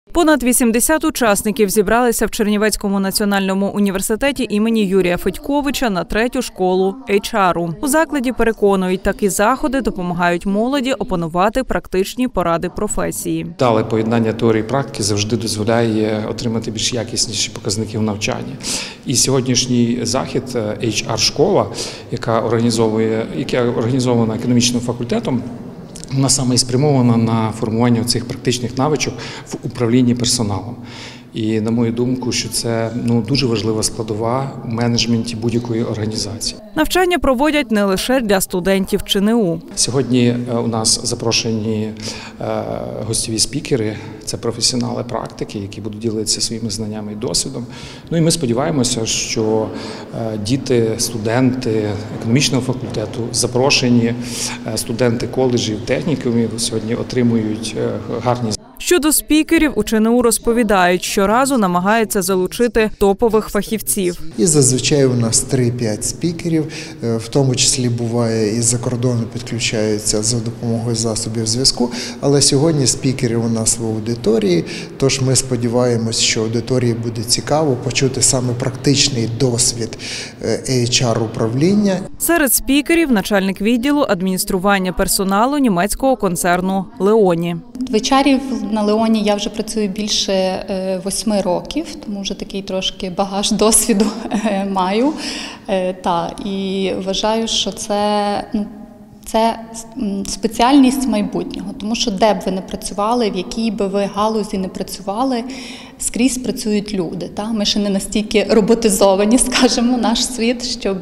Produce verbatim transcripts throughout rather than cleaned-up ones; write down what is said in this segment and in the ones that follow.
Понад вісімдесят учасників зібралися в Чернівецькому національному університеті імені Юрія Федьковича на третю школу ейч ар-у. У закладі переконують, такі заходи допомагають молоді опанувати практичні поради професії. Дале поєднання теорії і практики завжди дозволяє отримати більш якісніші показники в навчанні. І сьогоднішній захід ейч ар-школа, яка організовує, яка організована економічним факультетом, вона саме і спрямована на формування цих практичних навичок в управлінні персоналом. І, на мою думку, що це ну, дуже важлива складова в менеджменті будь-якої організації. Навчання проводять не лише для студентів Че ен у. Сьогодні у нас запрошені гостєві спікери, це професіонали практики, які будуть ділитися своїми знаннями і досвідом. Ну і ми сподіваємося, що діти, студенти економічного факультету, запрошені студенти коледжів, технікумів сьогодні отримують гарні. Щодо спікерів, у Че ен у розповідають, щоразу намагаються залучити топових фахівців. І зазвичай у нас три-п'ять спікерів, в тому числі буває із-за кордону підключаються за допомогою засобів зв'язку, але сьогодні спікери у нас в аудиторії, тож ми сподіваємось, що аудиторії буде цікаво почути саме практичний досвід ейч ар-управління. Серед спікерів – начальник відділу адміністрування персоналу німецького концерну «Леоні». В ейч ар на Леоні я вже працюю більше восьми років, тому вже такий трошки багаж досвіду маю. Та, і вважаю, що це, ну, це спеціальність майбутнього, тому що де б ви не працювали, в якій би ви галузі не працювали, скрізь працюють люди. Та? Ми ще не настільки роботизовані, скажімо, наш світ, щоб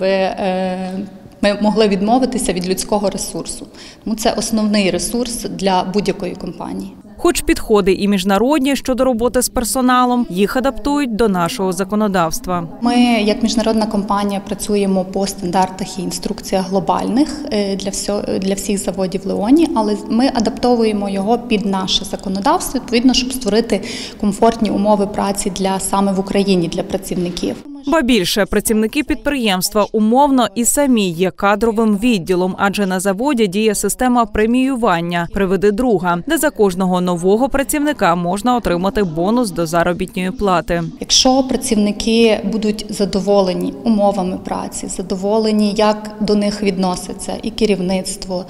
ми могли відмовитися від людського ресурсу. Тому це основний ресурс для будь-якої компанії. Хоч підходи і міжнародні щодо роботи з персоналом, їх адаптують до нашого законодавства. Ми, як міжнародна компанія, працюємо по стандартах і інструкціях глобальних для, всього, для всіх заводів Леоні, але ми адаптовуємо його під наше законодавство, відповідно, щоб створити комфортні умови праці для саме в Україні для працівників. Ба більше, працівники підприємства умовно і самі є кадровим відділом, адже на заводі діє система преміювання «Приведи друга», де за кожного нового працівника можна отримати бонус до заробітної плати. Якщо працівники будуть задоволені умовами праці, задоволені, як до них відноситься і керівництво,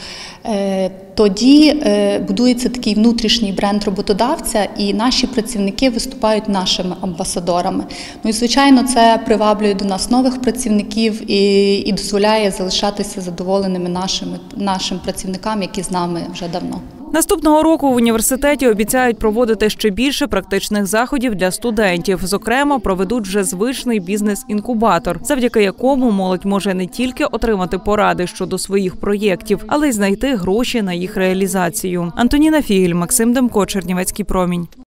тоді будується такий внутрішній бренд роботодавця, і наші працівники виступають нашими амбасадорами. Ну і, звичайно, це приваблює до нас нових працівників і, і дозволяє залишатися задоволеними нашими, нашим працівникам, які з нами вже давно. Наступного року в університеті обіцяють проводити ще більше практичних заходів для студентів. Зокрема, проведуть вже звичний бізнес-інкубатор, завдяки якому молодь може не тільки отримати поради щодо своїх проєктів, але й знайти гроші на їх реалізацію. Антоніна Фігель, Максим Демко, Чернівецький промінь.